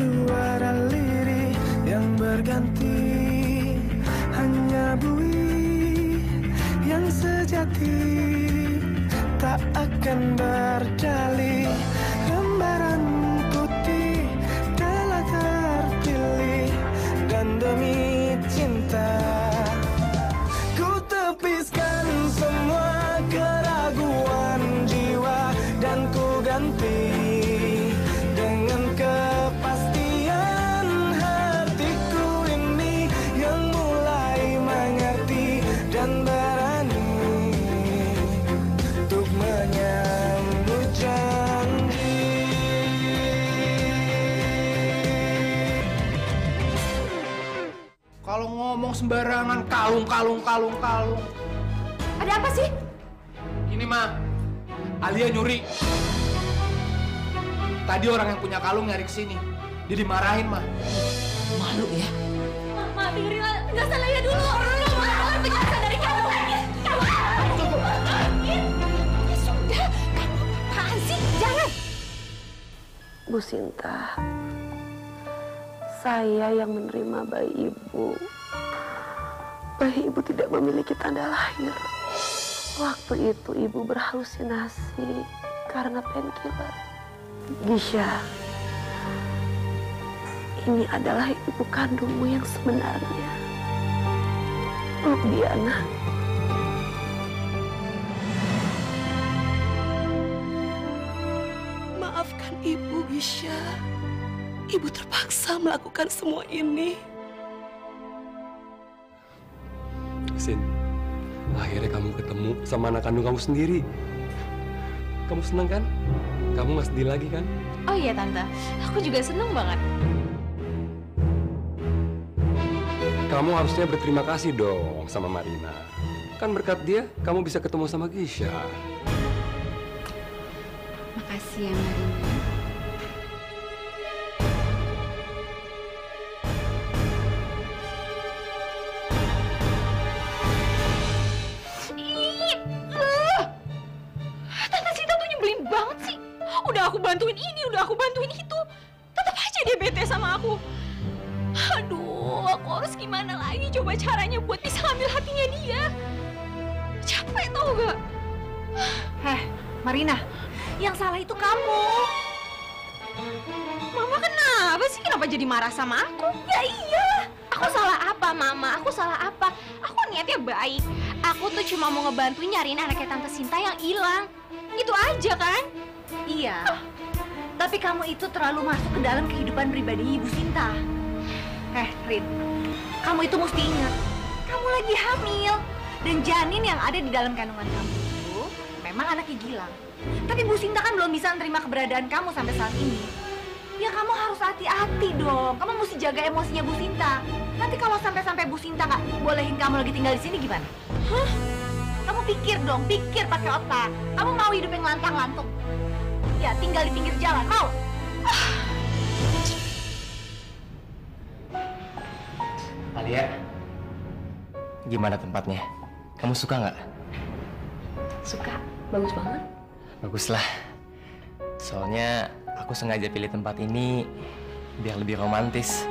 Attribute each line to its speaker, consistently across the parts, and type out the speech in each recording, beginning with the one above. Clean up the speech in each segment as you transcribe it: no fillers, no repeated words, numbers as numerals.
Speaker 1: suara lirih yang berganti, hanya bui yang sejati tak akan berdalih. Lembaran putih telah terpilih, dan demi cinta ku tepiskan semua keraguan jiwa, dan ku ganti dengan kepastian hatiku ini yang mulai mengerti dan berani untuk menyambut janji.
Speaker 2: Kalau ngomong sembarangan kalung.
Speaker 3: Ada apa sih?
Speaker 2: Ini mah, Alia nyuri. Tadi orang yang punya kalung nyari kesini. Dia dimarahin, mah.
Speaker 3: Malu ya? Mama, dengerin nggak salah ya dulu. Mama, penjelasan dari kamu. Ya sudah, kamu apaan sih? Jangan.
Speaker 4: Bu Sinta, saya yang menerima bayi ibu. Bayi ibu tidak memiliki tanda lahir. Waktu itu ibu berhalusinasi karena painkiller. Gisha, ini adalah ibu kandungmu yang sebenarnya. Peluk dia, nak. Maafkan ibu, Gisha. Ibu terpaksa melakukan semua ini.
Speaker 5: Sin, akhirnya kamu ketemu sama anak kandung kamu sendiri. Kamu senang kan? Kamu nggak sedih lagi kan?
Speaker 3: Oh iya Tante, aku juga seneng banget.
Speaker 5: Kamu harusnya berterima kasih dong sama Marina. Kan berkat dia, kamu bisa ketemu sama Gisha.
Speaker 3: Makasih ya Marina. Tante Sinta tuh nyebelin banget sih. Udah aku bantuin ini, udah aku bantuin itu. Tetap aja dia bete sama aku. Aduh, aku harus gimana lagi coba caranya buat bisa ambil hatinya dia. Capek tau gak? Marina, yang salah itu kamu. Mama kenapa sih? Kenapa jadi marah sama aku? Ya iya. Aku salah apa, Mama? Aku salah apa? Aku niatnya baik. Aku tuh cuma mau ngebantuin nyariin anaknya Tante Sinta yang hilang. Itu aja kan?
Speaker 6: Iya. Tapi kamu itu terlalu masuk ke dalam kehidupan pribadi Ibu Sinta. Rin, kamu itu mesti ingat, kamu lagi hamil. Dan janin yang ada di dalam kandungan kamu itu memang anaknya Gilang. Tapi Bu Sinta kan belum bisa menerima keberadaan kamu sampai saat ini. Ya kamu harus hati-hati dong. Kamu mesti jaga emosinya Bu Sinta. Nanti kalau sampai Bu Sinta nggak bolehin kamu lagi tinggal di sini gimana? Hah? Kamu pikir dong, pikir pakai otak. Kamu mau hidup yang lantang-lantung? Ya tinggal di pinggir jalan, mau?
Speaker 7: Alia, gimana tempatnya? Kamu suka nggak?
Speaker 4: Suka, bagus banget.
Speaker 7: Baguslah. Soalnya aku sengaja pilih tempat ini biar lebih romantis.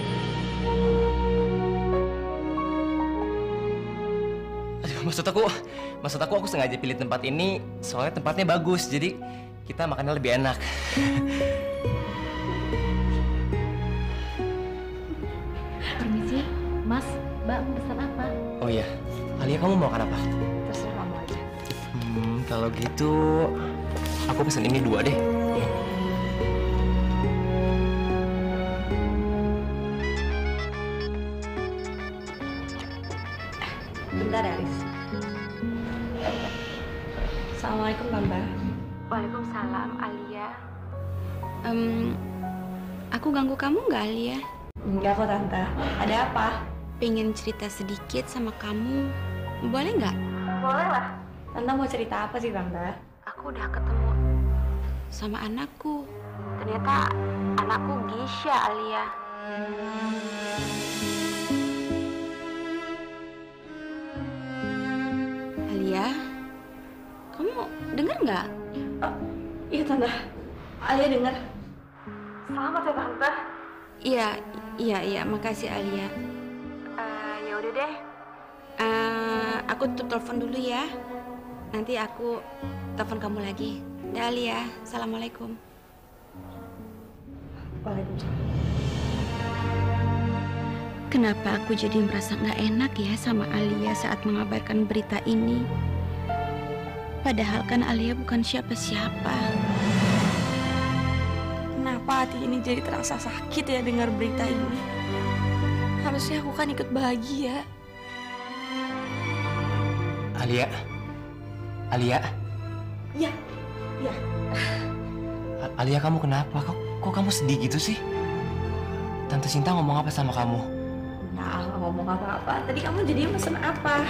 Speaker 7: Aduh, maksud aku sengaja pilih tempat ini soalnya tempatnya bagus. Jadi kita makannya lebih enak.
Speaker 6: Permisi, Mas, Mbak mau pesan apa?
Speaker 7: Oh iya, Alia kamu mau makan apa?
Speaker 6: Terserah kamu aja.
Speaker 7: Kalau gitu aku pesan ini 2 deh.
Speaker 6: Bentar ya, Riz.
Speaker 4: Assalamualaikum, Tante.
Speaker 8: Waalaikumsalam, Alia. Aku ganggu kamu nggak, Alia?
Speaker 4: Enggak kok, Tante. Ada apa?
Speaker 8: Pengen cerita sedikit sama kamu. Boleh nggak?
Speaker 4: Boleh lah. Tante mau cerita apa sih, Tante?
Speaker 8: Aku udah ketemu sama anakku. Ternyata anakku Gisha, Alia. Alia, kamu dengar nggak?
Speaker 4: Iya, Tante. Alia dengar. Selamat ya, Tante.
Speaker 8: Iya, makasih Alia. Ya udah deh. Aku tutup telepon dulu ya. Nanti aku telepon kamu lagi. Dah Alia, assalamualaikum.
Speaker 6: Waalaikumsalam.
Speaker 8: Kenapa aku jadi merasa nggak enak ya sama Alia saat mengabarkan berita ini? Padahal kan Alia bukan siapa-siapa.
Speaker 4: Kenapa hati ini jadi terasa sakit ya dengar berita ini? Harusnya aku kan ikut bahagia.
Speaker 7: Alia?
Speaker 6: Iya.
Speaker 7: Alia, kamu kenapa? Kok kamu sedih gitu sih? Tante Sinta ngomong apa sama kamu?
Speaker 6: Nah, nggak ngomong apa-apa. Tadi kamu jadi pesen apa?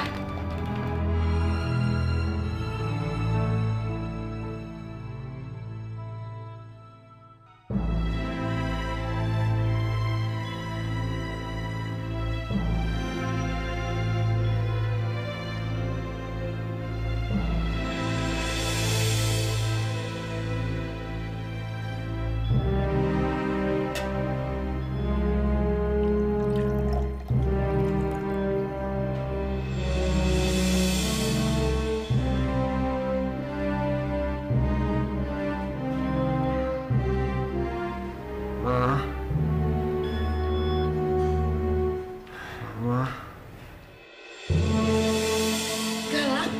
Speaker 4: Galang.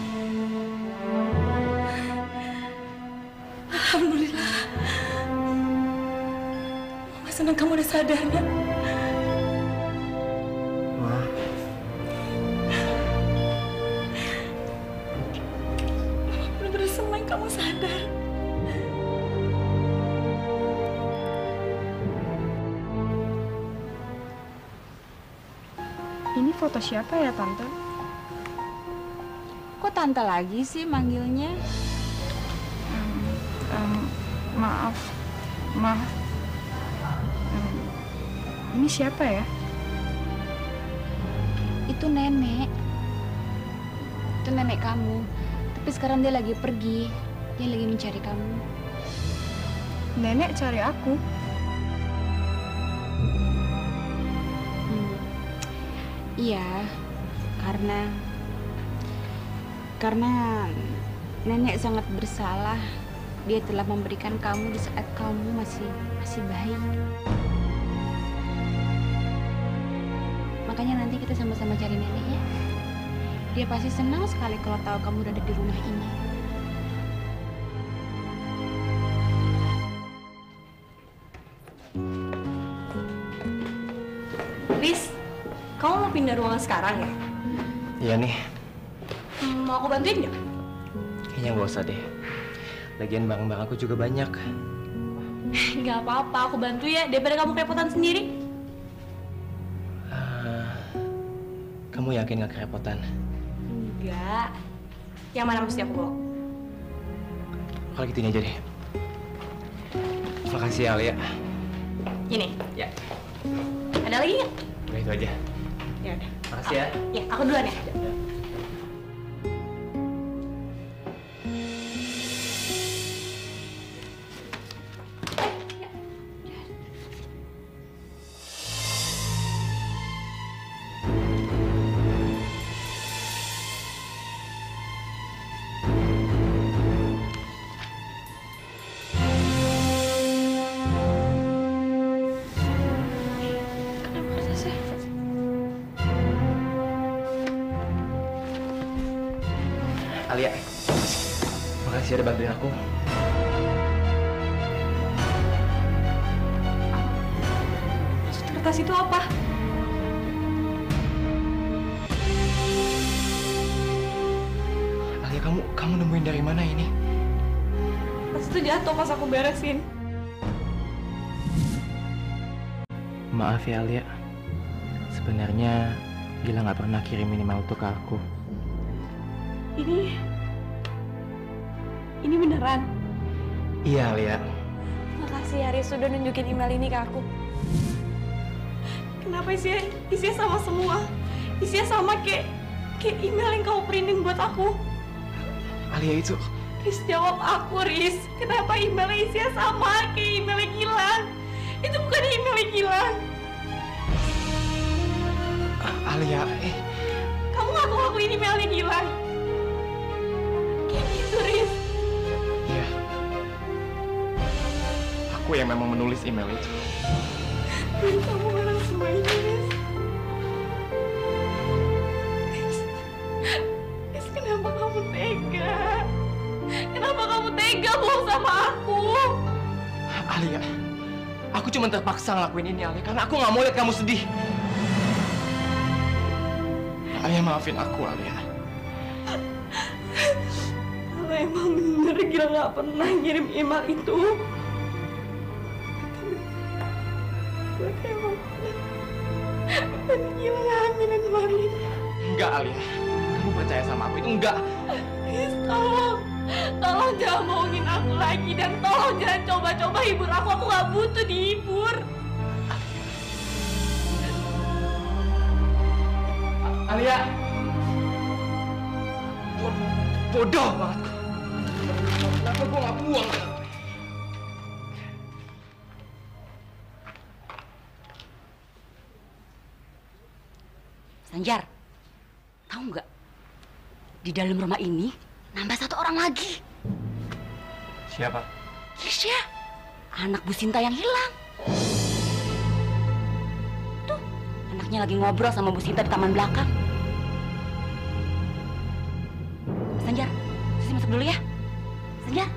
Speaker 4: Alhamdulillah. Mama senang kamu udah sadar, Nak. Mama benar-benar senang kamu sadar.
Speaker 3: Ini foto siapa ya, Tante?
Speaker 8: Kok tante lagi sih manggilnya?
Speaker 3: Maaf. Ini siapa ya?
Speaker 8: Itu nenek. Itu nenek kamu. Tapi sekarang dia lagi pergi. Dia lagi mencari kamu.
Speaker 3: Nenek cari aku.
Speaker 8: Iya, karena nenek sangat bersalah. Dia telah memberikan kamu di saat kamu masih bayi. Makanya nanti kita sama-sama cari nenek ya. Dia pasti senang sekali kalau tahu kamu udah ada di rumah ini.
Speaker 4: Riz, kamu mau pindah ruangan sekarang ya?
Speaker 7: Iya nih,
Speaker 4: Mau aku bantuin nggak?
Speaker 7: kayaknya nggak usah deh. Lagian barang-barang aku juga banyak.
Speaker 4: Nggak apa-apa, aku bantu ya. Daripada kamu kerepotan sendiri.
Speaker 7: Kamu yakin nggak kerepotan?
Speaker 4: Enggak. Yang mana mesti aku bawa?
Speaker 7: Kalau gitu ini aja deh. Makasih ya, Alia.
Speaker 4: Gini,
Speaker 7: Ya,
Speaker 4: ada lagi nggak?
Speaker 7: udah itu aja.
Speaker 4: Ya udah.
Speaker 7: Makasih ya.
Speaker 4: Ya, aku duluan ya.
Speaker 7: Alia, makasih udah bantuin aku.
Speaker 4: Maksud kertas itu apa?
Speaker 7: Alia, kamu nemuin dari mana ini?
Speaker 4: Kertas itu jatuh pas aku beresin.
Speaker 7: Maaf ya, Alia. Sebenarnya Gila nggak pernah kirim email itu ke aku.
Speaker 4: Ini beneran?
Speaker 7: Iya, Alia.
Speaker 4: Makasih ya, Riz, sudah nunjukin email ini ke aku. Kenapa isinya sama semua? Isinya sama kayak email yang kamu printing buat aku.
Speaker 7: Alia itu...
Speaker 4: Riz, jawab aku, Riz. Kenapa emailnya isinya sama kayak email yang hilang? Itu bukan email yang hilang.
Speaker 7: Alia,
Speaker 3: Kamu ngaku-ngakuin email yang hilang. Kayak gitu, Riz.
Speaker 7: iya. Aku yang memang menulis email itu.
Speaker 3: Riz, kamu ngelarang semua ini, Riz. Riz, kenapa kamu tega? Kenapa kamu tega bohong sama aku?
Speaker 7: Alia, aku cuma terpaksa ngelakuin ini, Alia, karena aku nggak mau lihat kamu sedih. Alia, maafin aku, Alia.
Speaker 3: Kalau emang bener Gil nggak pernah ngirim email itu, berarti emang Gil ngaminin kemarin.
Speaker 7: Enggak, Alia. Kamu percaya sama aku itu enggak.
Speaker 3: Please, tolong jangan bohongin aku lagi, dan tolong jangan coba-coba hibur aku nggak butuh dihibur.
Speaker 7: Alia. Bodoh banget. Kenapa gue nggak buang?
Speaker 8: Sanjar, tahu nggak? Di dalam rumah ini nambah satu orang lagi.
Speaker 7: Siapa?
Speaker 8: Gisha, anak Bu Sinta yang hilang. Tuh, anaknya lagi ngobrol sama Bu Sinta di taman belakang. Sanjar, Susi masuk dulu ya. Sanjar.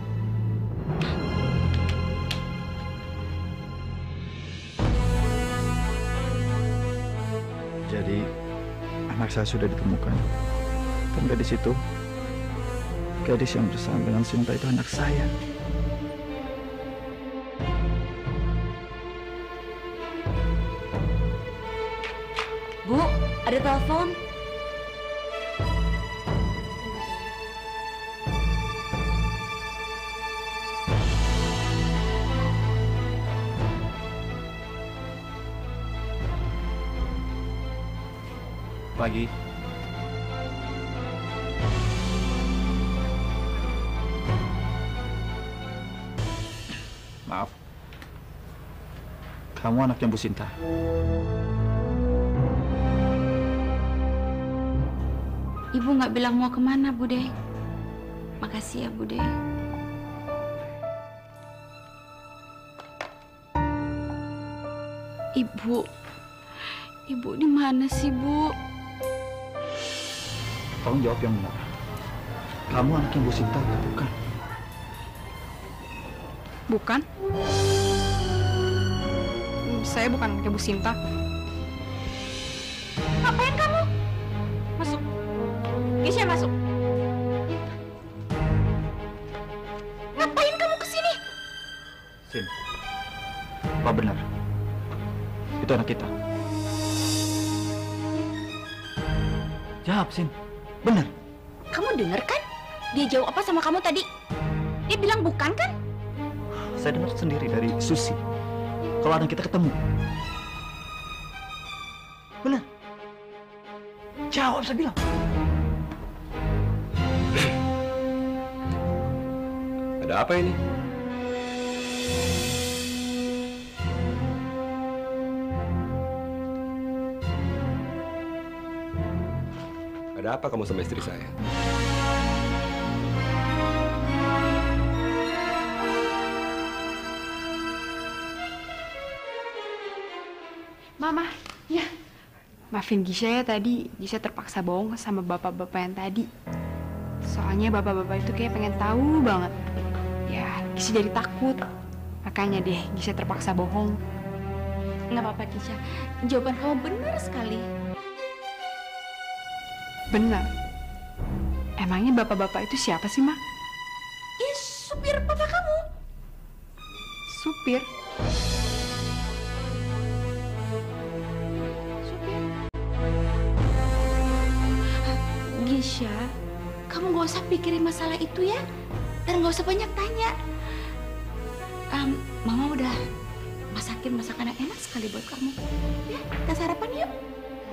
Speaker 9: Jadi anak saya sudah ditemukan. Dan gadis itu, gadis yang bersama dengan Sinta itu anak saya.
Speaker 8: Bu, ada telepon.
Speaker 9: Pagi. Maaf. Kamu anaknya Bu Sinta.
Speaker 8: Ibu nggak bilang mau kemana, Bude. Makasih ya, Bude. Ibu di mana sih, Bu?
Speaker 9: Tolong jawab yang benar. Kamu anaknya Bu Sinta atau bukan?
Speaker 10: Bukan. Saya bukan anaknya Bu Sinta.
Speaker 3: Ngapain kamu? Masuk. Gisha, masuk. Ngapain kamu kesini?
Speaker 9: Sin, apa benar? Itu anak kita. Jawab, Sin. Benar.
Speaker 8: Kamu dengar kan? Dia jawab apa sama kamu tadi? Dia bilang bukan kan?
Speaker 9: Saya dengar sendiri dari Susi. Kalau anak kita ketemu. Benar. Jawab, saya bilang.
Speaker 5: Ada apa ini? Ada apa kamu sama istri saya?
Speaker 10: Mama, ya. Maafin Gisha ya tadi. Gisha terpaksa bohong sama bapak-bapak yang tadi. Soalnya bapak-bapak itu kayak pengen tahu banget. Ya, Gisha jadi takut. Makanya deh, Gisha terpaksa bohong.
Speaker 8: Nggak apa-apa, Gisha. Jawaban kamu benar sekali.
Speaker 10: Benar. Emangnya bapak-bapak itu siapa sih, Ma?
Speaker 8: Ih, supir papa kamu.
Speaker 10: Supir?
Speaker 8: Gisha, kamu gak usah pikirin masalah itu ya. Dan gak usah banyak tanya. Mama udah masakin masakan yang enak sekali buat kamu. Ya, kita sarapan yuk.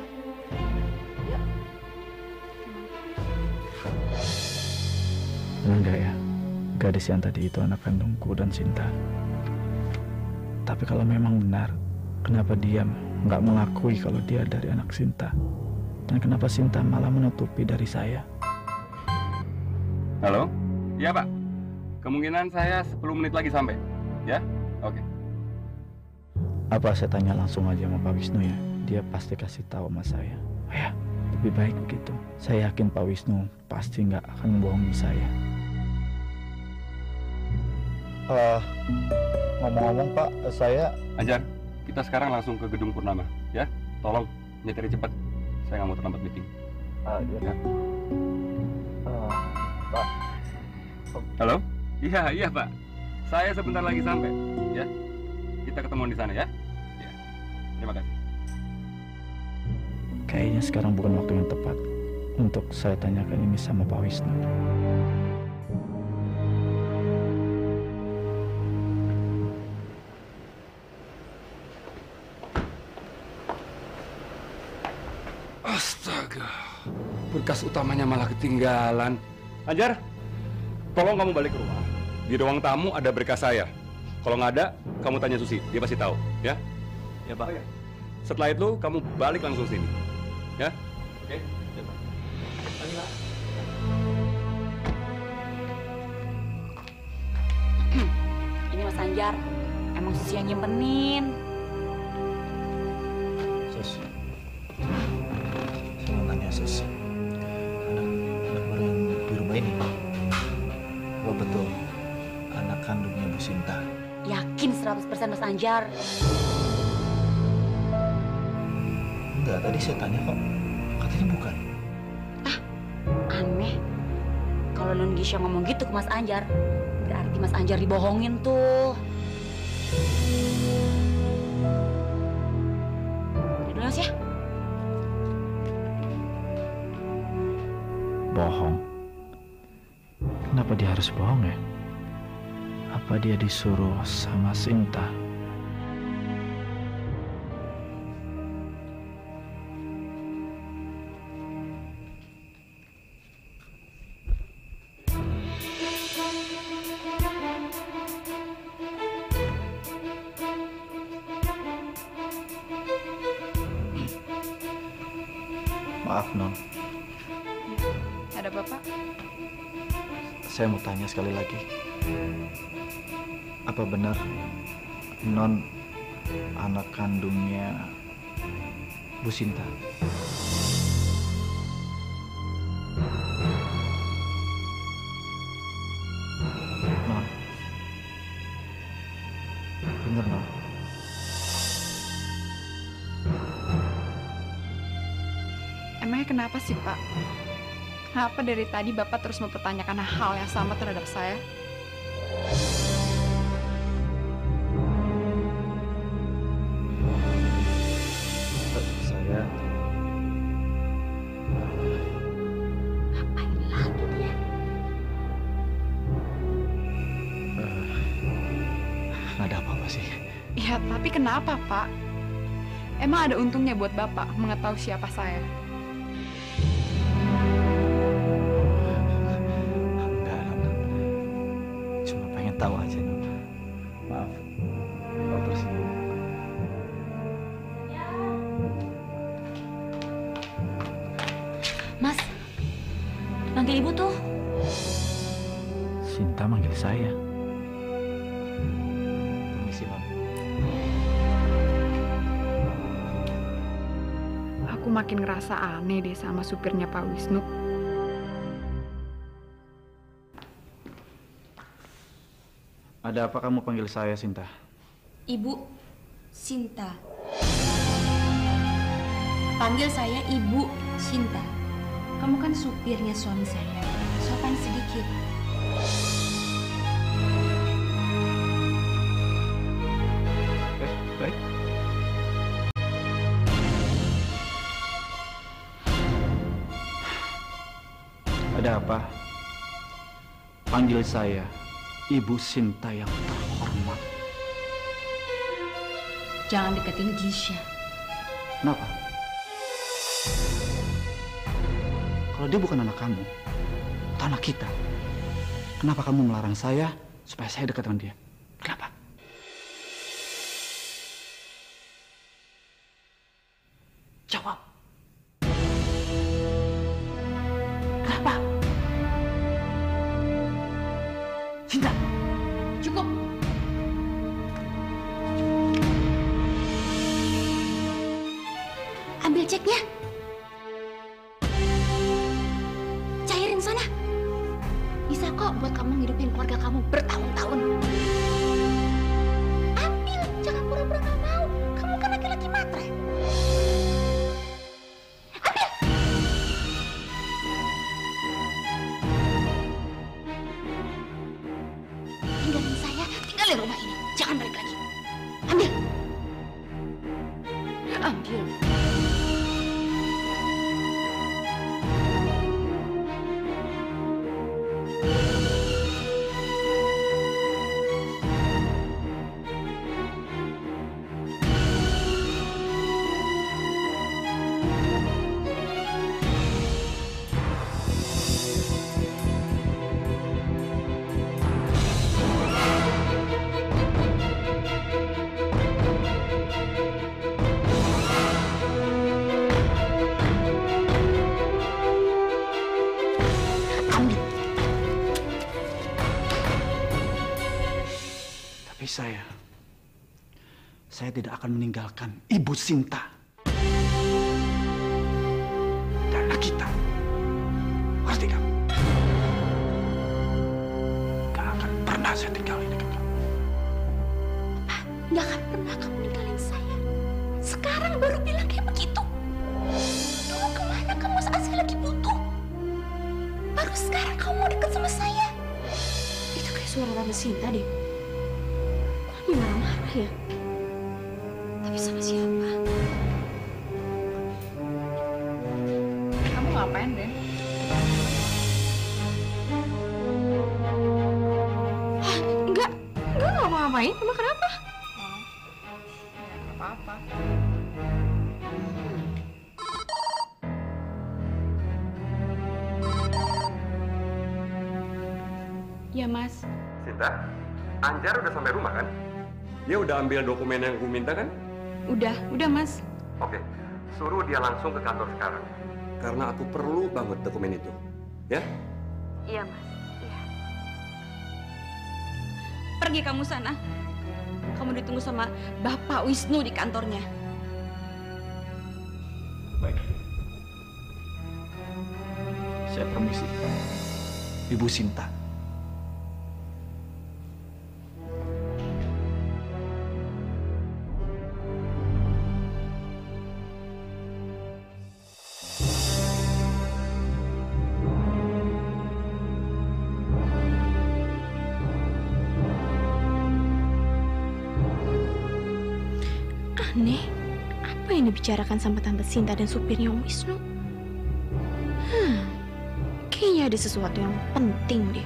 Speaker 9: Enggak ya, gadis yang tadi itu anak kandungku dan Sinta. Tapi kalau memang benar, kenapa diam nggak mengakui kalau dia dari anak Sinta? Dan kenapa Sinta malah menutupi dari saya?
Speaker 5: Halo? Iya, Pak. Kemungkinan saya 10 menit lagi sampai. Ya? Oke.
Speaker 9: Apa saya tanya langsung aja sama Pak Wisnu ya? Dia pasti kasih tahu sama saya. Ya, lebih baik begitu. Saya yakin Pak Wisnu pasti nggak akan membohongi saya. Ngomong-ngomong Pak, saya...
Speaker 5: Anjar, kita sekarang langsung ke gedung Purnama. Ya? Tolong, nyetiri cepat. Saya nggak mau terlambat meeting.
Speaker 9: Iya.
Speaker 5: Ya?
Speaker 9: Pak.
Speaker 5: Halo? Iya, Pak. Saya sebentar lagi sampai. Ya? Kita ketemuan di sana ya? Ya. Terima kasih.
Speaker 9: Kayaknya sekarang bukan waktu yang tepat untuk saya tanyakan ini sama Pak Wisnu.
Speaker 5: Astaga, berkas utamanya malah ketinggalan. Anjar, tolong kamu balik ke rumah. Di ruang tamu ada berkas saya. Kalau nggak ada, kamu tanya Susi, dia pasti tahu, ya?
Speaker 9: Ya Pak.
Speaker 5: Setelah itu, kamu balik langsung sini, ya? Oke? Ya, Pak.
Speaker 8: Ini Mas Anjar, emang Susi yang nyimpenin.
Speaker 9: Sus, saya mau tanya Sus, anak baru yang di rumah ini, apa betul anak kandungnya Bu Sinta?
Speaker 8: Yakin 100% Mas Anjar.
Speaker 9: Enggak, tadi saya tanya kok, katanya bukan.
Speaker 8: Aneh. Kalau Non Gisha ngomong gitu ke Mas Anjar, berarti Mas Anjar dibohongin tuh. Dulu Mas ya.
Speaker 9: Bohong. Kenapa dia harus bohong ya? Apa dia disuruh sama Sinta? Maaf, Non.
Speaker 10: Ada Bapak?
Speaker 9: Saya mau tanya sekali lagi. Apa benar Non anak kandungnya Bu Sinta? Non. Bener, Non.
Speaker 10: Emangnya kenapa sih, Pak? Kenapa dari tadi Bapak terus mempertanyakan hal yang sama terhadap saya?
Speaker 9: Saya...
Speaker 8: Ngapain lagi dia?
Speaker 9: Nggak ada apa-apa sih.
Speaker 10: Ya, tapi kenapa, Pak? Emang ada untungnya buat Bapak mengetahui siapa saya?
Speaker 9: Enggak, Non. Cuma pengen tahu aja, Non. Maaf. Kalau tersinggung.
Speaker 8: Mas, manggil ibu tuh.
Speaker 9: Sinta manggil saya. Permisi, Non.
Speaker 10: Aku makin ngerasa aneh deh sama supirnya Pak Wisnu.
Speaker 9: Ada apa kamu panggil saya, Sinta?
Speaker 4: Ibu Sinta. Panggil saya Ibu Sinta. Kamu kan supirnya suami saya. Sopan sedikit.
Speaker 9: Baik. Ada apa? Panggil saya Ibu Sinta yang terhormat.
Speaker 4: Jangan deketin Gisha.
Speaker 9: Kenapa? Kalau dia bukan anak kamu, atau anak kita, kenapa kamu melarang saya supaya saya dekat dengan dia? Kenapa? Jawab. Kenapa? Sinta.
Speaker 3: Cukup.
Speaker 8: Ambil ceknya. Cairin sana. Bisa kok buat kamu ngidupin keluarga kamu bertahun-tahun. Ambil, jangan pura-pura nggak mau. Kamu kan laki-laki matre. Ambil. Tinggalin saya, tinggalin rumah ini. Jangan balik lagi. Ambil. Ambil.
Speaker 9: Saya tidak akan meninggalkan Ibu Sinta dan anak kita. Ngerti kamu? Gak akan pernah saya tinggalin dekat kamu.
Speaker 8: Gak akan pernah kamu ninggalin saya. Sekarang baru bilang kayak begitu. Dulu kemana kamu saat saya lagi butuh? Baru sekarang kamu mau deket sama saya.
Speaker 4: Itu kayak suara Tante Sinta deh. Kok dia marah-marah ya? Tapi sama siapa?
Speaker 10: Kamu ngapain, Den?
Speaker 4: Enggak ngapa-ngapain. Emang kenapa?
Speaker 10: Nggak apa-apa. Ya, Mas.
Speaker 5: Sinta, Anjar udah sampai rumah kan? Dia udah ambil dokumen yang gue minta kan?
Speaker 10: Udah, Mas.
Speaker 5: Oke, suruh dia langsung ke kantor sekarang. Karena aku perlu banget dokumen itu. Ya?
Speaker 8: Iya, Mas. Iya.
Speaker 4: Pergi kamu sana. Kamu ditunggu sama Bapak Wisnu di kantornya.
Speaker 9: Baik. Saya permisi. Ibu Sinta.
Speaker 4: Aneh, apa yang dibicarakan sama Tante Sinta dan supirnya Om Wisnu? Kayaknya ada sesuatu yang penting deh.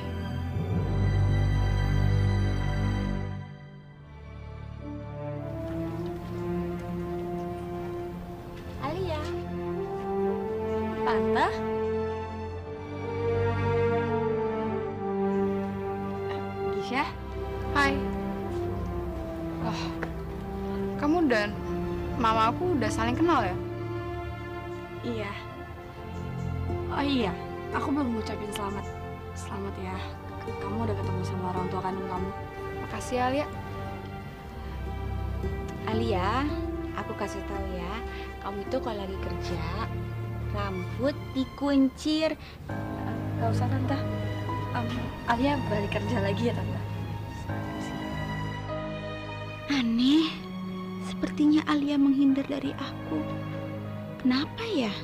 Speaker 8: Alia.
Speaker 4: Tante? Gisha?
Speaker 10: Hai. Oh, kamu dan mama aku udah saling kenal ya?
Speaker 4: Iya. Oh iya, aku belum ngucapin selamat. Selamat ya, kamu udah ketemu sama orang tua kandung kamu.
Speaker 10: Makasih ya, Alia.
Speaker 8: Alia, aku kasih tahu ya, kamu itu kalau lagi kerja, rambut dikuncir.
Speaker 4: Gak usah Tante. Alia balik kerja lagi ya Tante.
Speaker 8: Aneh, sepertinya Alia menghindar dari aku. Kenapa ya?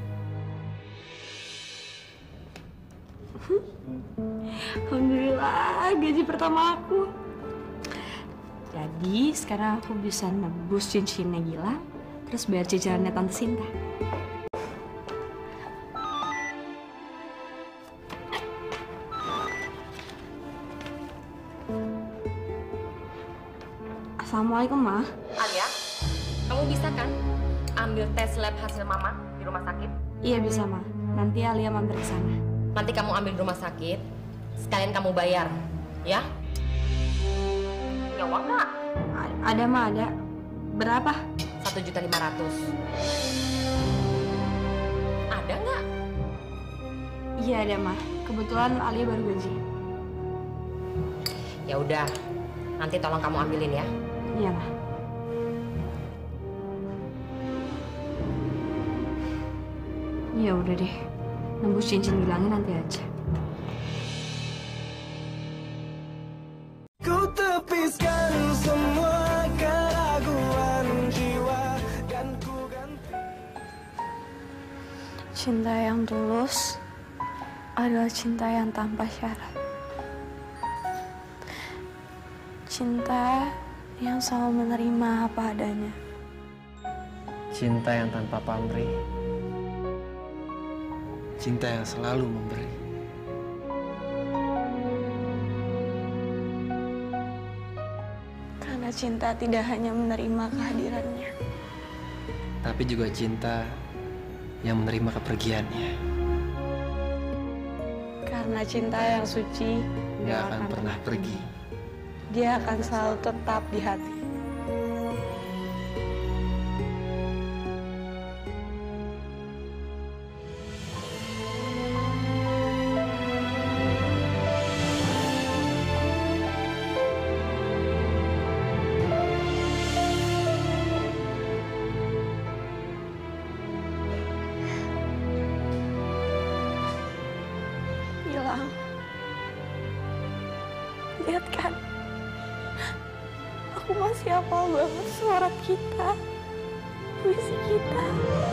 Speaker 4: Alhamdulillah, gaji pertama aku. Jadi sekarang aku bisa nebus cincinnya Gilang, terus bayar cicilannya Tante Sinta. Assalamualaikum, Ma.
Speaker 11: Alia, kamu bisa kan ambil tes lab hasil mama di rumah sakit?
Speaker 4: Iya bisa, Ma. Nanti Alia mampir ke sana.
Speaker 11: Nanti kamu ambil di rumah sakit, sekalian kamu bayar, ya? Punya uang nggak?
Speaker 4: Ada, Ma, ada. Berapa?
Speaker 11: 1.500.000. ada nggak?
Speaker 4: Iya ada mah. Kebetulan Alia baru gaji.
Speaker 11: Ya udah, nanti tolong kamu ambilin ya.
Speaker 4: Iya mah. Ya udah deh. Nembus cincin gilangnya nanti aja.
Speaker 1: Ku tepiskan semua keraguan jiwa dan ku ganti.
Speaker 4: Cinta yang tulus adalah cinta yang tanpa syarat. Cinta yang selalu menerima apa adanya.
Speaker 7: Cinta yang tanpa pamrih. Cinta yang selalu memberi.
Speaker 4: Karena cinta tidak hanya menerima kehadirannya,
Speaker 7: Tapi juga cinta yang menerima kepergiannya.
Speaker 4: karena cinta yang suci
Speaker 7: Nggak akan pernah pergi.
Speaker 4: Dia akan selalu tetap di hati. Gilang, lihat kan, aku masih hafal banget suara kita, puisi kita.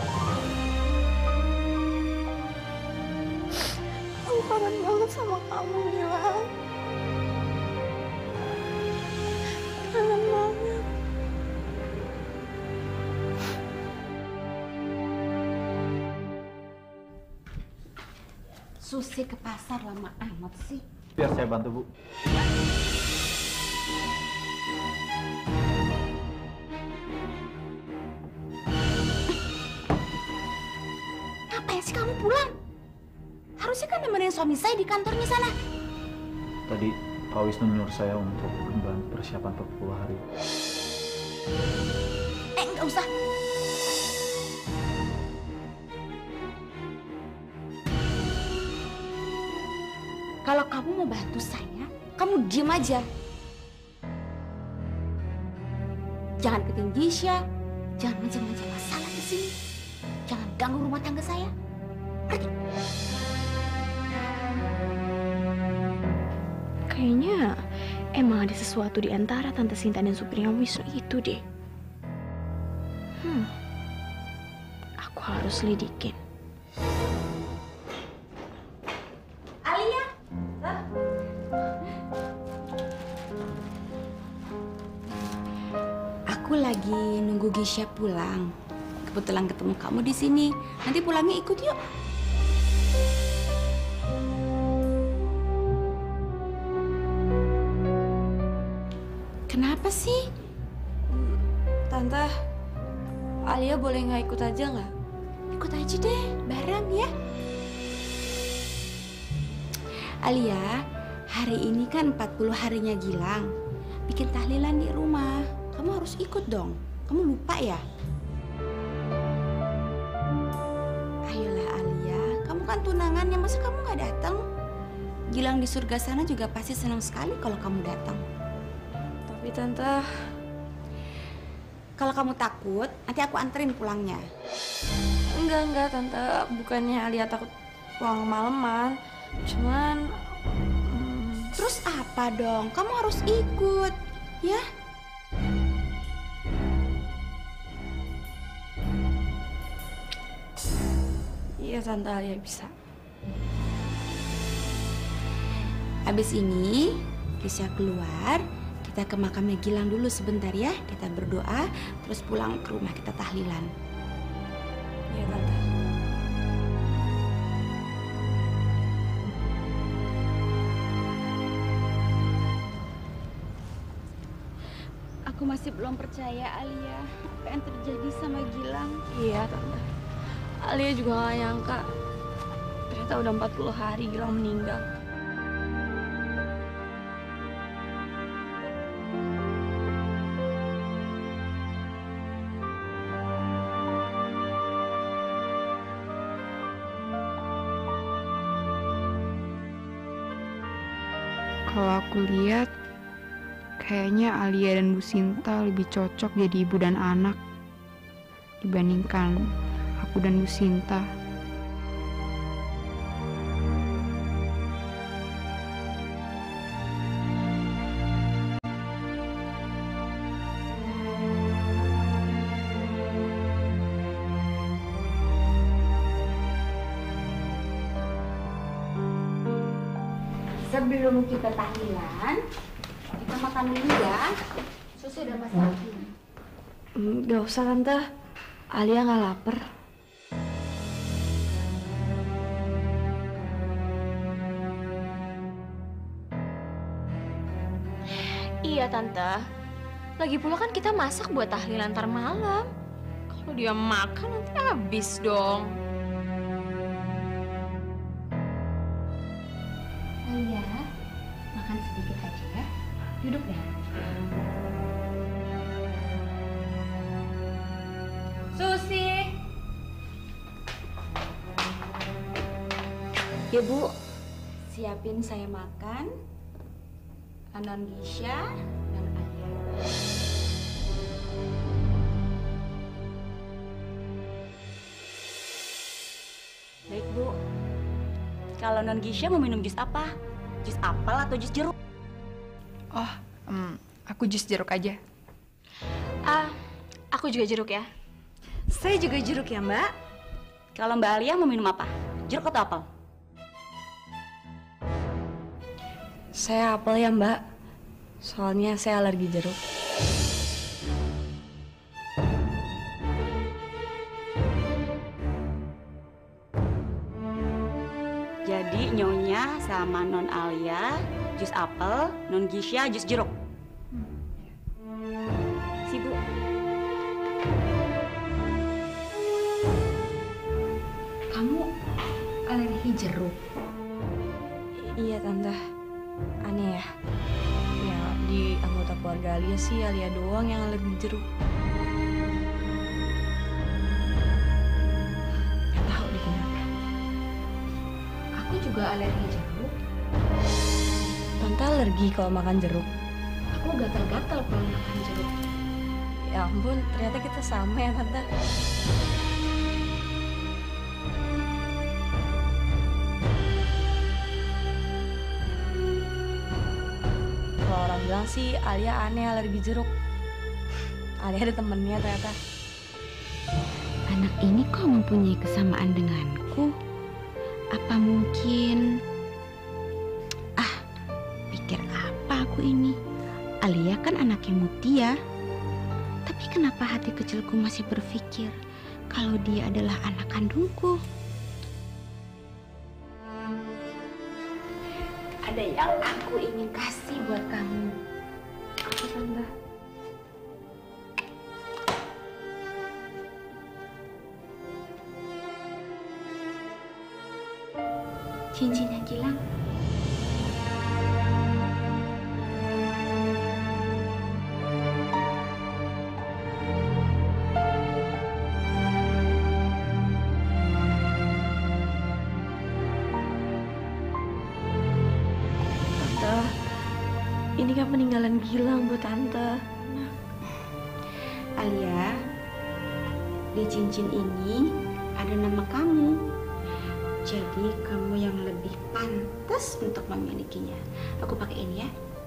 Speaker 4: Aku kangen banget sama kamu, Gilang. Kangen banget.
Speaker 6: Susi ke pasar lama amat sih.
Speaker 9: Biar saya bantu, Bu.
Speaker 6: Ngapain sih kamu pulang? Harusnya kan nemenin suami saya di kantornya sana.
Speaker 9: Tadi Pak Wisnu nyuruh saya untuk membantu persiapan 40 hari.
Speaker 6: Nggak usah. Kalau kamu mau bantu saya, kamu diem aja. Jangan ketinggisya, jangan macam-macam masalah di sini. Jangan ganggu rumah tangga saya. Pergi.
Speaker 3: Kayaknya emang ada sesuatu di antara Tante Sinta dan supirnya Wisnu itu deh. Aku harus lidikin.
Speaker 6: Alia, aku lagi nunggu Gisha pulang. Kebetulan ketemu kamu di sini. Nanti pulangnya ikut yuk. Kenapa sih?
Speaker 4: Tante, Alia boleh nggak ikut aja nggak?
Speaker 6: Ikut aja deh, bareng ya. Alia, hari ini kan 40 harinya Gilang. Bikin tahlilan di rumah. Kamu harus ikut dong. Kamu lupa ya? Ayolah Alia, kamu kan tunangannya, masa kamu nggak datang? Gilang di surga sana juga pasti senang sekali kalau kamu datang.
Speaker 4: Tapi Tante,
Speaker 6: kalau kamu takut, nanti aku anterin pulangnya.
Speaker 4: enggak Tante, bukannya Alia takut pulang malaman. Cuman,
Speaker 6: Terus apa dong? Kamu harus ikut, ya?
Speaker 4: iya Tante, Alia bisa.
Speaker 6: Habis ini, Kisah keluar, kita ke makamnya Gilang dulu sebentar ya. Kita berdoa, terus pulang ke rumah kita tahlilan.
Speaker 4: Iya Tante.
Speaker 6: Aku masih belum percaya, Alia, apa yang terjadi sama Gilang.
Speaker 4: Iya Tante. Alia juga gak nyangka. Ternyata udah 40 hari Gilang meninggal.
Speaker 10: Kalau aku lihat, kayaknya Alia dan Bu Sinta lebih cocok jadi ibu dan anak dibandingkan aku dan Bu Sinta.
Speaker 8: Sebelum kita tahlilan, kita makan dulu ya. Susu udah masakin.
Speaker 4: Gak usah tante, Alia gak lapar.
Speaker 3: Iya tante, lagi pula kan kita masak buat tahlilan ntar malam. Kalau dia makan nanti habis dong.
Speaker 8: Alia, makan sedikit aja ya. Duduk deh. Susi.
Speaker 4: Ya Bu, siapin saya makan. Anon Gisha dan Alia. Baik Bu, kalau Non Gisha mau minum jus apa? Jus apel atau jus jeruk?
Speaker 10: Oh, aku jus jeruk aja.
Speaker 3: Aku juga jeruk ya.
Speaker 4: Saya juga jeruk ya Mbak. Kalau Mbak Alia mau minum apa? Jeruk atau apel? Saya apel ya Mbak. Soalnya saya alergi jeruk. Jadi Nyonya sama Non Alia jus apel, Non Gisha jus jeruk. Si Bu.
Speaker 8: Kamu alergi jeruk?
Speaker 4: Iya Tante. Aneh ya. Ya di anggota keluarga Alia sih Alia doang yang alergi jeruk.
Speaker 8: Gak tahu deh kenapa. Aku juga alergi jeruk.
Speaker 4: Tante alergi kalau makan jeruk.
Speaker 8: Aku gatal-gatal kalau makan jeruk.
Speaker 4: Ya ampun, ternyata kita sama ya Tante. Kalau orang bilang sih Alia aneh alergi jeruk. Alia ada temennya ternyata.
Speaker 8: Anak ini kok mempunyai kesamaan denganku? Apa mungkin... pikir apa aku ini? Alia kan anaknya Mutia. Tapi kenapa hati kecilku masih berpikir kalau dia adalah anak kandungku? Ada yang aku ingin kasih buat kamu.
Speaker 4: Apa Tante?
Speaker 8: Cincinnya Gilang.
Speaker 4: Ini kan peninggalan Gilang buat Tante.
Speaker 8: Alia, di cincin ini ada nama kamu. Jadi kamu yang lebih pantas untuk memilikinya. Aku pakai ini ya.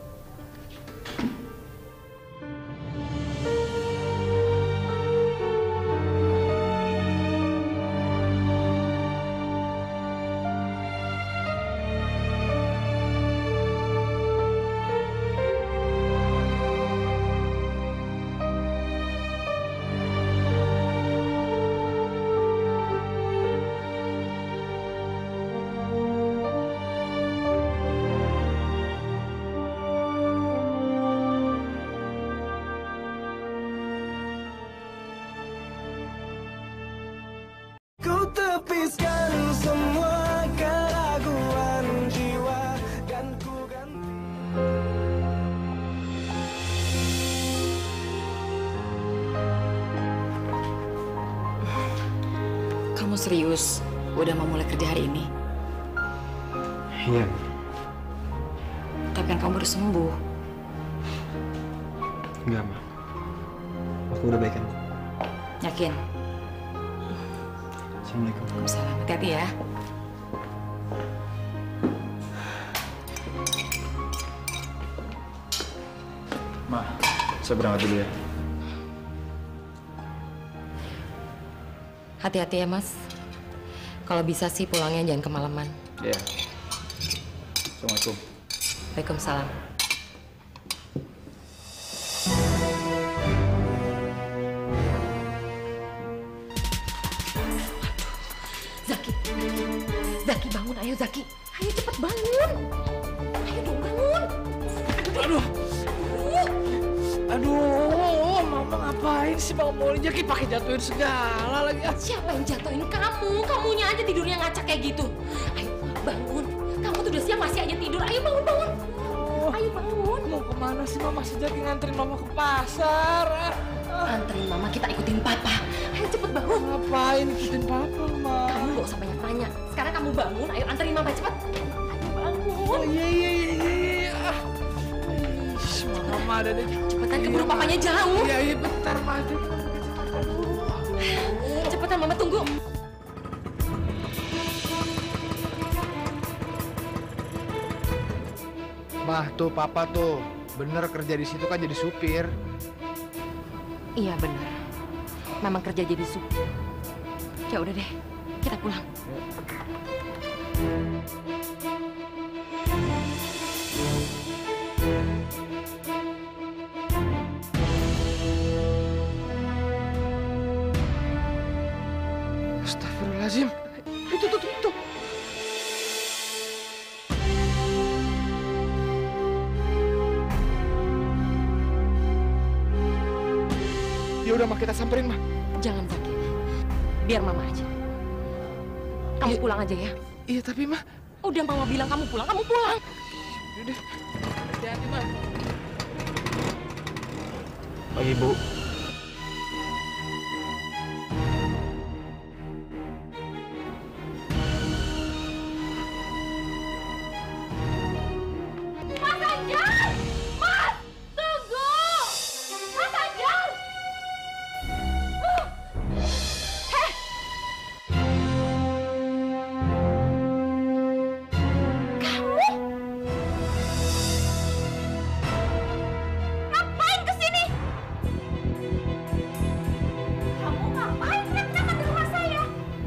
Speaker 1: Tepiskan semua keraguan jiwa dan ku ganti.
Speaker 12: Kamu serius udah mau mulai kerja hari ini?
Speaker 7: Iya.
Speaker 12: Tapi kan kamu baru sembuh.
Speaker 13: Enggak, Ma. Aku udah baik kan?
Speaker 12: Yakin?
Speaker 13: Assalamualaikum.
Speaker 12: Waalaikumsalam. Hati-hati ya.
Speaker 13: Ma, saya berangkat dulu ya.
Speaker 11: Hati-hati ya, Mas. Kalau bisa sih pulangnya jangan kemalaman.
Speaker 13: Iya. Assalamualaikum.
Speaker 11: Waalaikumsalam. Zaki. Zaki bangun, ayo Zaki. Ayo cepet bangun. Ayo dong bangun.
Speaker 2: Aduh. Aduh, Mama ngapain sih Bang Moli Jaki pakai jatuhin segala lagi.
Speaker 11: Siapa yang jatuhin kamu? Kamunya aja tidurnya ngacak kayak gitu. Ayo bangun. Kamu tuh udah siap masih aja tidur. Ayo bangun. Ayo bangun.
Speaker 2: Mau kemana sih Mama? Si Jaki nganterin Mama ke pasar.
Speaker 11: Anterin Mama, kita ikutin Papa. Ayo cepet bangun.
Speaker 2: Ngapain ikutin Papa, Ma?
Speaker 11: Kamu gak usah banyak tanya. Sekarang kamu bangun, ayo anterin Mama cepet. Ayo bangun.
Speaker 2: Oh iya. Mama ada deh.
Speaker 11: Cepetan keburu papanya jauh.
Speaker 2: Iya, bentar, Ma.
Speaker 11: Cepetan, Mama tunggu.
Speaker 2: Mah, tuh Papa tuh. Bener kerja di situ kan jadi supir.
Speaker 11: Iya bener. Memang kerja jadi supir. Ya udah deh, kita pulang.
Speaker 2: Astagfirullahaladzim. Itu. Ya udah, Ma, kita samperin, Ma.
Speaker 11: Jangan Zaki. Biar Mama aja. Kamu pulang aja ya.
Speaker 2: Iya, tapi Ma.
Speaker 11: Udah Mama bilang kamu pulang, kamu pulang.
Speaker 2: Udah. Hati-hati, Ma.
Speaker 13: Pagi, Bu.
Speaker 3: Mas Anjar! Mas! Tunggu! Mas Anjar! Heh! Kamu? Ngapain kesini? Kamu ngapain teriak-teriak di rumah saya?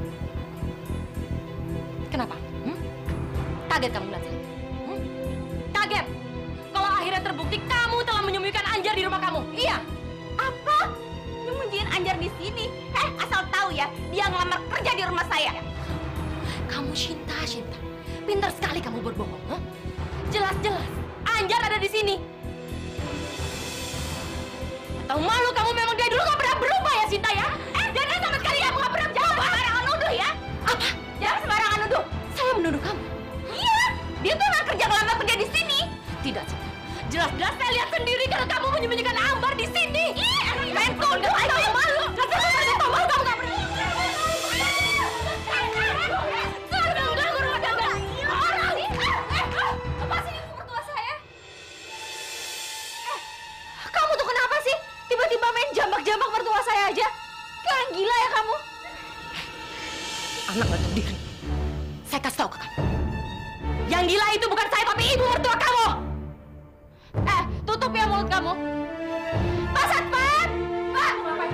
Speaker 11: Kenapa? Kaget kamu ngeliat saya? Kaget? Kalau akhirnya terbukti kamu telah menyembunyikan Anjar di rumah kamu. Iya.
Speaker 3: Apa? Nyembunyiin Anjar di sini? Asal tahu ya, dia ngelamar kerja di rumah saya.
Speaker 11: Kamu Shinta. Pintar sekali kamu berbohong. Jelas-jelas Anjar ada di sini. Atau malu kamu memang dari dulu nggak pernah berubah ya, Sinta ya?
Speaker 3: Jangan sama sekali kamu nggak pernah jawab. Sembarangan nuduh ya.
Speaker 11: Apa?
Speaker 3: Jangan sembarangan nuduh.
Speaker 11: Saya menuduh kamu?
Speaker 3: Iya, dia tuh nggak ngelamar kerja di sini.
Speaker 11: Tidak, Sinta. Jelas-jelas saya lihat sendiri kalau kamu menyembunyikan Ambar di sini.
Speaker 3: Main tuduh aja malu.
Speaker 11: Kamu nggak pernah.
Speaker 3: Kamu tuh kenapa sih? Tiba-tiba main jambak-jambak mertua saya aja. Kayak orang gila ya kamu.
Speaker 11: Anak nggak tahu diri. Saya kasih tahu ke kamu. Yang gila itu bukan saya, tapi ibu mertua kamu.
Speaker 3: Tutup ya mulut kamu. Pak Satpam! Pak!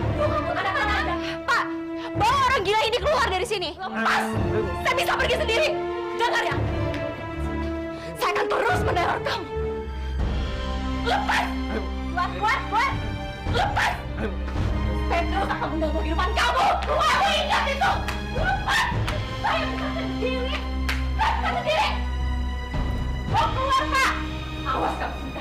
Speaker 3: Pak, bawa orang gila ini keluar dari sini. Lepas! Saya bisa pergi sendiri.
Speaker 11: Dengar ya. Saya akan terus meneror kamu.
Speaker 3: Lepas! Buat! Lepas! Pedro akan mengganggu kehidupan kamu. Kamu ingat itu. Lepas! Saya bisa sendiri. Saya bisa sendiri. Mau keluar, Pak. Awas kamu, Sinta.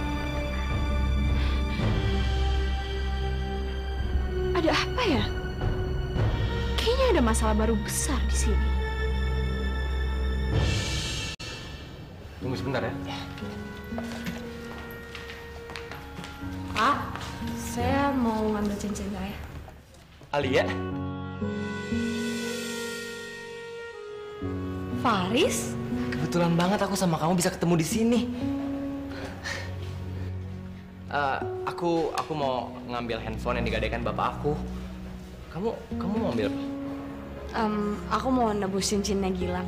Speaker 10: Ada apa ya? Kayaknya ada masalah baru besar di sini.
Speaker 5: Tunggu sebentar ya.
Speaker 4: Kak, saya mau ngambil cincin saya.
Speaker 7: Alia?
Speaker 4: Faris?
Speaker 7: Kebetulan banget aku sama kamu bisa ketemu di sini. Aku mau ngambil handphone yang digadaikan bapak aku. Kamu mau ambil apa?
Speaker 4: Aku mau nebus cincinnya Gilang.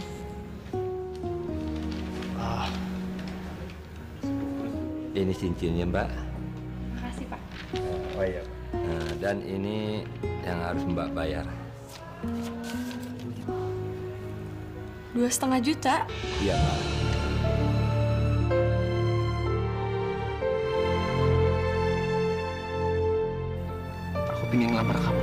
Speaker 14: Ini cincinnya, Mbak.
Speaker 4: Makasih, Pak.
Speaker 14: Oh iya. Nah, dan ini yang harus Mbak bayar.
Speaker 4: 2,5 juta?
Speaker 14: Iya, Mbak.
Speaker 13: Aku pengen ngelamar kamu.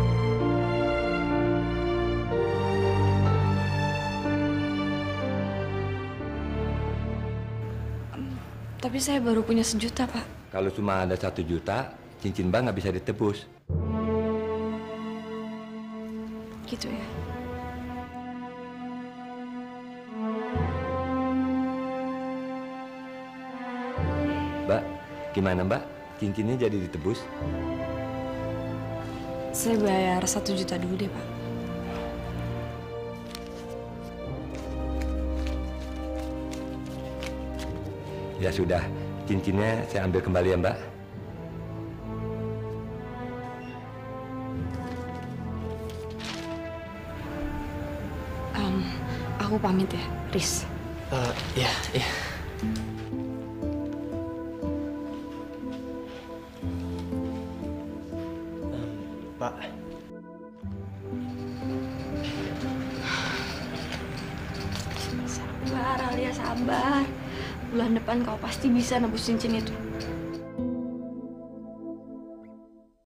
Speaker 4: Tapi saya baru punya 1 juta, Pak.
Speaker 14: Kalau cuma ada 1 juta, cincin Mbak nggak bisa ditebus.
Speaker 4: Gitu ya.
Speaker 14: Mbak, gimana Mbak? Cincinnya jadi ditebus?
Speaker 4: Saya bayar 1 juta dulu deh, Pak.
Speaker 14: Ya sudah, cincinnya saya ambil kembali ya Mbak.
Speaker 4: Aku pamit ya, Riz.
Speaker 7: Iya.
Speaker 13: Pak.
Speaker 4: Sabar, Alia, sabar. Bulan depan kau pasti bisa nebus cincin itu.